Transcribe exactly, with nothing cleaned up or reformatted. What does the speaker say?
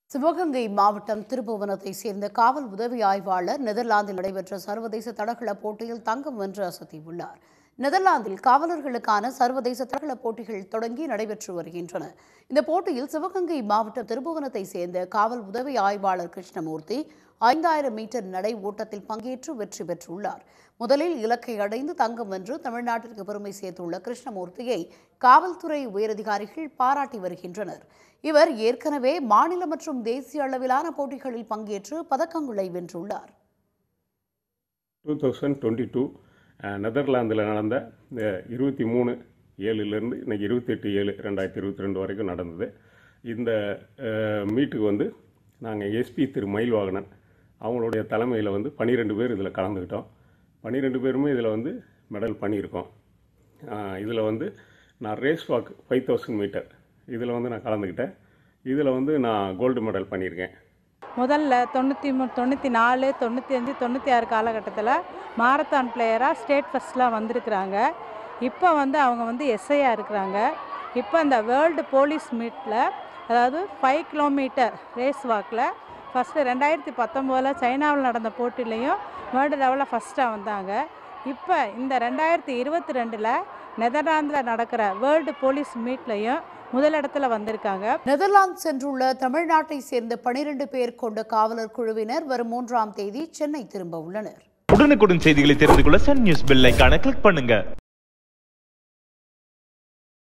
சிவகங்கை மாவட்டம் திருப்புவனத்தை சேர்ந்த காவல் உதவி ஆய்வாளர் நெதர்லாந்தில் நடைபெற்ற சர்வதேச தடகள போட்டியில் தங்கம் வென்று அசத்தியுள்ளார். நெதர்லாந்தில் காவலர்களுக்கான சர்வதேச தடகள போட்டிகள் தொடங்கி நடைபெற்று வருகின்றன. இந்த போட்டியில் சிவகங்கை மாவட்டம் திருப்புவனத்தை சேர்ந்த காவல் உதவி ஆய்வாளர் கிருஷ்ணமூர்த்தி ஐந்தாயிரம் மீட்டர் நடை ஓட்டத்தில் பங்கேற்று வெற்றி பெற்றுள்ளார். முதலில் இலக்கை அடைந்து தங்கம் வென்று தமிழ்நாட்டிற்கு பெருமை சேர்த்துள்ள கிருஷ்ணமூர்த்தியை காவல்துறை உயரதிகாரிகள் பாராட்டி வருகின்றனர். இவர் ஏற்கனவே மாநில மற்றும் தேசிய அளவிலான போட்டிகளில் பங்கேற்று பதக்கங்களை வென்றுள்ளார். டூ தௌசண்ட் டுவெண்ட்டி டூ நெதர்லாந்தில் நடந்த இருபத்தி மூணு ஏழுலேருந்து இன்றைக்கி இருபத்தெட்டு ஏழு ரெண்டாயிரத்தி இருபத்தி ரெண்டு வரைக்கும் நடந்தது. இந்த மீட்டுக்கு வந்து நாங்கள் எஸ்பி திரு மயில்வாகனன் அவங்களுடைய தலைமையில் வந்து பன்னிரெண்டு பேர் இதில் கலந்துக்கிட்டோம். பன்னிரெண்டு பேருமே இதில் வந்து மெடல் பண்ணியிருக்கோம். இதில் வந்து நான் race walk five thousand metre இதில் வந்து நான் கலந்துக்கிட்டேன். இதில் வந்து நான் கோல்டு மெடல் பண்ணியிருக்கேன். முதல்ல தொண்ணூற்றி மூ தொண்ணூற்றி நாலு தொண்ணூற்றி அஞ்சு தொண்ணூற்றி ஆறு காலகட்டத்தில் மாரத்தான் பிளேயராக ஸ்டேட் ஃபஸ்ட்லாம் வந்திருக்கிறாங்க. இப்போ வந்து அவங்க வந்து எஸ்ஐயாக இருக்கிறாங்க. இப்போ இந்த வேர்ல்டு போலீஸ் மீட்டில் அதாவது ஃபைவ் கிலோமீட்டர் ரேஸ் வாக்கில் ஃபஸ்ட்டு ரெண்டாயிரத்தி பத்தொம்போதில் சைனாவில் நடந்த போட்டிலையும் வேர்ல்டு லெவலில் ஃபஸ்ட்டாக வந்தாங்க. இப்போ இந்த ரெண்டாயிரத்தி இருபத்தி ரெண்டில் நெதர்லாந்தில் நடக்கிற வேர்ல்டு போலீஸ் மீட்லையும் முதலிடத்துல வந்திருக்காங்க. நெதர்லாந்து சென்றுள்ள தமிழ்நாட்டை சேர்ந்த பனிரெண்டு பேர் கொண்ட காவலர் குழுவினர் வரும் மூன்றாம் தேதி சென்னை திரும்ப உள்ளனர். உடனுக்குடன் செய்திகளை தெரிந்து கொள்ள சன் நியூஸ் பெல் ஐகானை கிளிக் பண்ணுங்க.